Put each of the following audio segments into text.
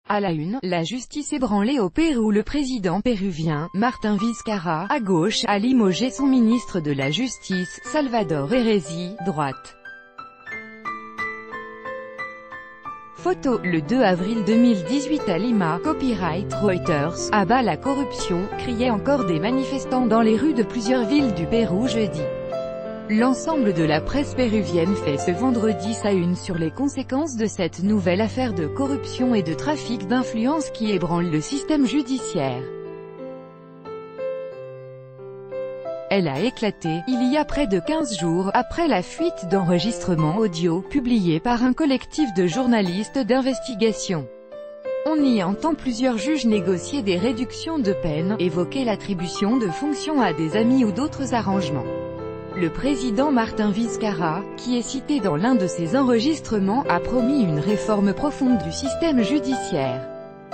À la une, la justice ébranlée au Pérou. Le président péruvien, Martín Vizcarra, à gauche, a limogé son ministre de la Justice, Salvador Herrezi, droite. Photo, le 2 avril 2018 à Lima, copyright Reuters, « Abat la corruption », criaient encore des manifestants dans les rues de plusieurs villes du Pérou jeudi. L'ensemble de la presse péruvienne fait ce vendredi sa une sur les conséquences de cette nouvelle affaire de corruption et de trafic d'influence qui ébranle le système judiciaire. Elle a éclaté, il y a près de 15 jours, après la fuite d'enregistrements audio, publiés par un collectif de journalistes d'investigation. On y entend plusieurs juges négocier des réductions de peine, évoquer l'attribution de fonctions à des amis ou d'autres arrangements. Le président Martín Vizcarra, qui est cité dans l'un de ces enregistrements, a promis une réforme profonde du système judiciaire.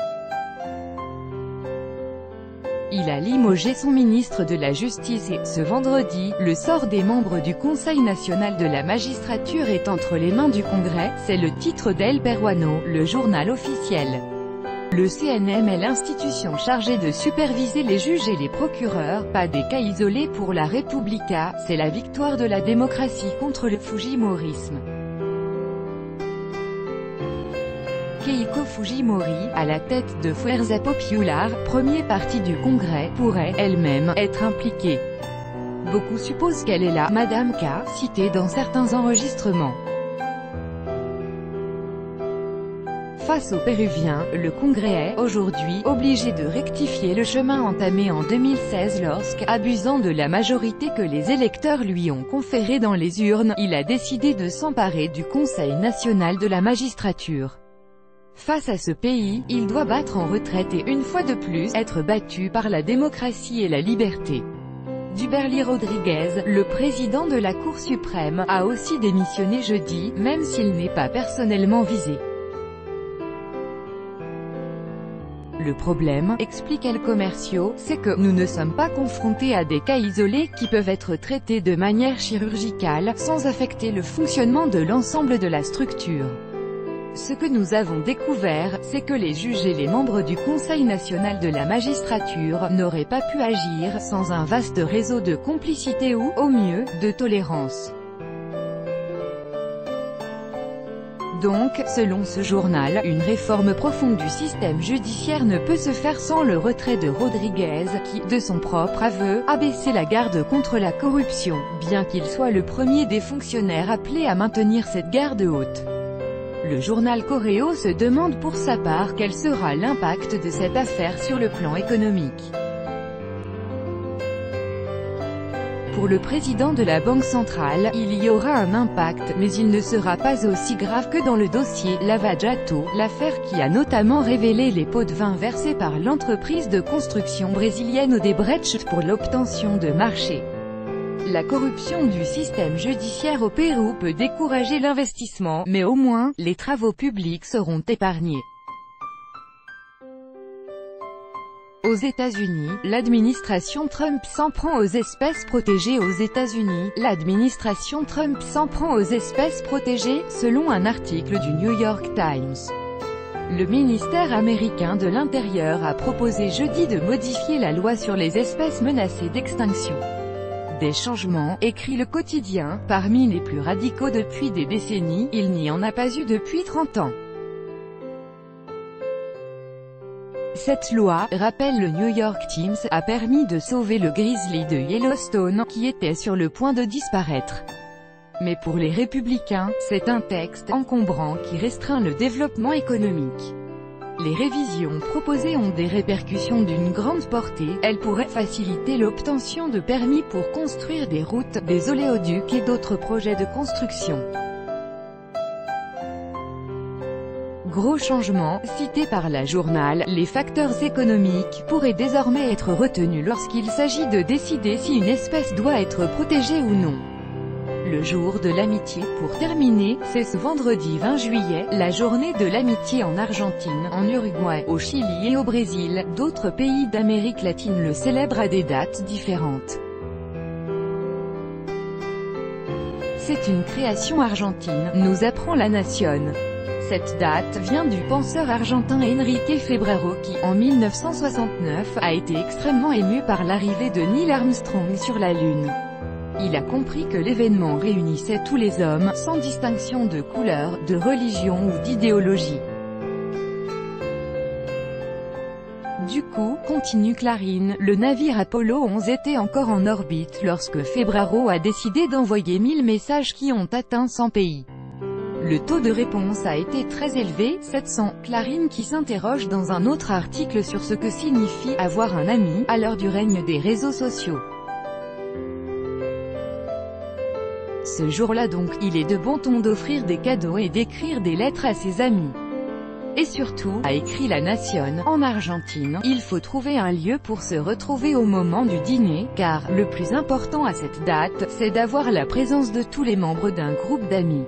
Il a limogé son ministre de la Justice et, ce vendredi, le sort des membres du Conseil national de la magistrature est entre les mains du Congrès, c'est le titre d'El Peruano, le journal officiel. Le CNM est l'institution chargée de superviser les juges et les procureurs, pas des cas isolés pour la República, c'est la victoire de la démocratie contre le fujimorisme. Keiko Fujimori, à la tête de Fuerza Popular, premier parti du Congrès, pourrait, elle-même, être impliquée. Beaucoup supposent qu'elle est la « Madame K » citée dans certains enregistrements. Face aux Péruviens, le Congrès est, aujourd'hui, obligé de rectifier le chemin entamé en 2016 lorsque, abusant de la majorité que les électeurs lui ont conférée dans les urnes, il a décidé de s'emparer du Conseil national de la magistrature. Face à ce pays, il doit battre en retraite et, une fois de plus, être battu par la démocratie et la liberté. Duberly Rodriguez, le président de la Cour suprême, a aussi démissionné jeudi, même s'il n'est pas personnellement visé. Le problème, explique El Comercio, c'est que nous ne sommes pas confrontés à des cas isolés qui peuvent être traités de manière chirurgicale, sans affecter le fonctionnement de l'ensemble de la structure. Ce que nous avons découvert, c'est que les juges et les membres du Conseil national de la magistrature n'auraient pas pu agir sans un vaste réseau de complicité ou, au mieux, de tolérance. Donc, selon ce journal, une réforme profonde du système judiciaire ne peut se faire sans le retrait de Rodriguez, qui, de son propre aveu, a baissé la garde contre la corruption, bien qu'il soit le premier des fonctionnaires appelés à maintenir cette garde haute. Le journal Correo se demande pour sa part quel sera l'impact de cette affaire sur le plan économique. Pour le président de la Banque centrale, il y aura un impact, mais il ne sera pas aussi grave que dans le dossier Lava Jato, l'affaire qui a notamment révélé les pots de vin versés par l'entreprise de construction brésilienne Odebrecht pour l'obtention de marchés. La corruption du système judiciaire au Pérou peut décourager l'investissement, mais au moins, les travaux publics seront épargnés. Aux États-Unis, l'administration Trump s'en prend aux espèces protégées. Aux États-Unis, l'administration Trump s'en prend aux espèces protégées, selon un article du New York Times. Le ministère américain de l'Intérieur a proposé jeudi de modifier la loi sur les espèces menacées d'extinction. Des changements, écrit le quotidien, parmi les plus radicaux depuis des décennies, il n'y en a pas eu depuis 30 ans. Cette loi, rappelle le New York Times, a permis de sauver le grizzly de Yellowstone, qui était sur le point de disparaître. Mais pour les républicains, c'est un texte encombrant qui restreint le développement économique. Les révisions proposées ont des répercussions d'une grande portée, elles pourraient faciliter l'obtention de permis pour construire des routes, des oléoducs et d'autres projets de construction. Gros changement, cité par la journal, les facteurs économiques pourraient désormais être retenus lorsqu'il s'agit de décider si une espèce doit être protégée ou non. Le jour de l'amitié, pour terminer, c'est ce vendredi 20 juillet, la journée de l'amitié en Argentine, en Uruguay, au Chili et au Brésil. D'autres pays d'Amérique latine le célèbrent à des dates différentes. C'est une création argentine, nous apprend La Nación. Cette date vient du penseur argentin Enrique Febrero qui, en 1969, a été extrêmement ému par l'arrivée de Neil Armstrong sur la Lune. Il a compris que l'événement réunissait tous les hommes, sans distinction de couleur, de religion ou d'idéologie. Du coup, continue Clarine, le navire Apollo 11 était encore en orbite lorsque Febrero a décidé d'envoyer 1000 messages qui ont atteint 100 pays. Le taux de réponse a été très élevé, 700. Clarine qui s'interroge dans un autre article sur ce que signifie « avoir un ami » à l'heure du règne des réseaux sociaux. Ce jour-là donc, il est de bon ton d'offrir des cadeaux et d'écrire des lettres à ses amis. Et surtout, a écrit La Nación, en Argentine, il faut trouver un lieu pour se retrouver au moment du dîner, car, le plus important à cette date, c'est d'avoir la présence de tous les membres d'un groupe d'amis.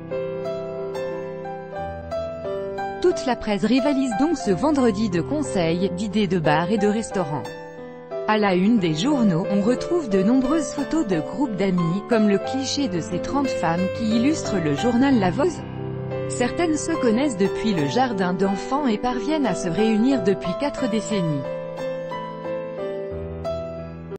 Toute la presse rivalise donc ce vendredi de conseils, d'idées de bars et de restaurants. À la une des journaux, on retrouve de nombreuses photos de groupes d'amis, comme le cliché de ces 30 femmes qui illustrent le journal La Voz. Certaines se connaissent depuis le jardin d'enfants et parviennent à se réunir depuis 4 décennies.